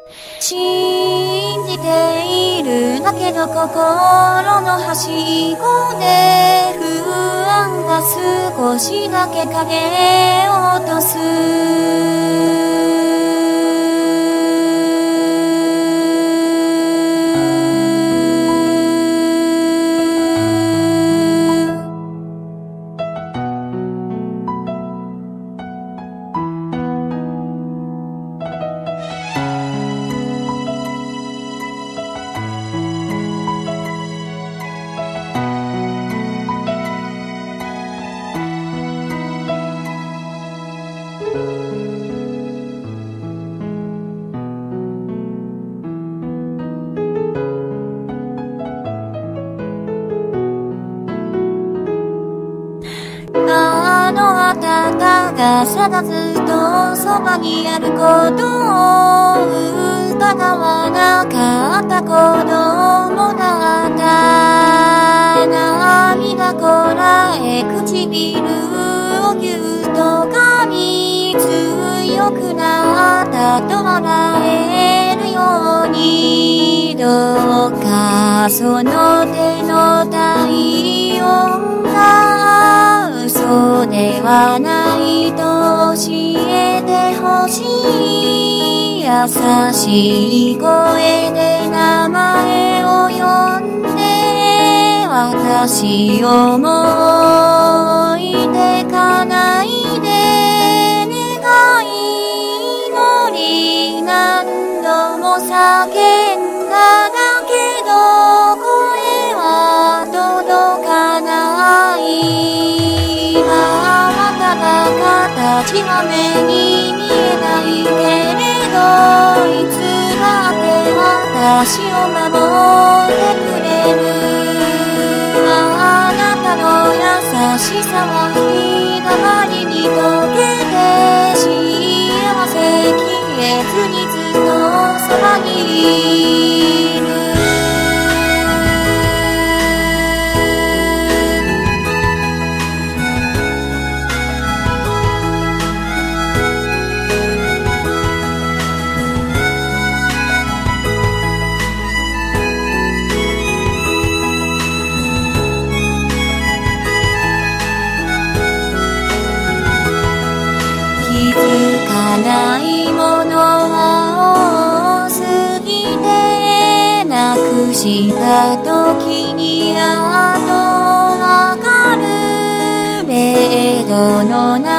信じているだけど心の端っこで不安が少しだけ影を落とす。あなたがただずっとそばにあることを疑わなかった子供だった。涙こらえ唇をぎゅっと噛み強くなったと笑えるように、どうかその手の体温が嘘ではないと教えてほしい。優しい声で名前を呼んで、私をも置いてかないで。願い祈り何度も叫んだだけど声は届かない。今あなたが形は目に見えないけれど、いつだって私を守ってくれる。あなたの優しさは日だまりに溶けて、幸せ消えずにずっとそばにいる。気づかないものは多すぎて、なくした時にやっとわかる。ベッドの中